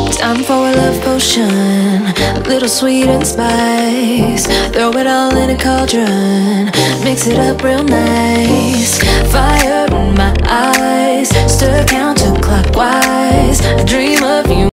Time for a love potion, a little sweet and spice. Throw it all in a cauldron, mix it up real nice.